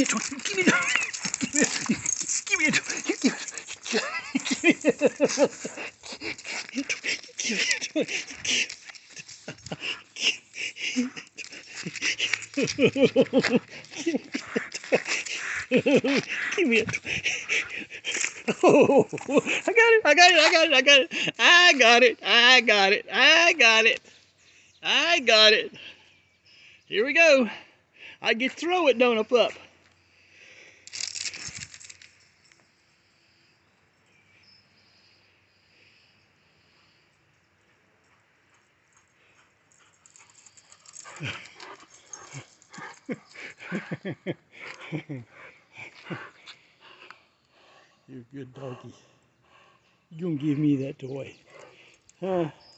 a toy. Give me a toy. Give me a toy. Give me a toy. Give me a toy. Give me a toy. Give me a toy. Oh, I got it. I got it. I got it. I got it. I got it. I got it. I got it. I got it. Here we go. I get to throw it, don't I, pup? You're a good doggy. You gonna give me that toy? Huh?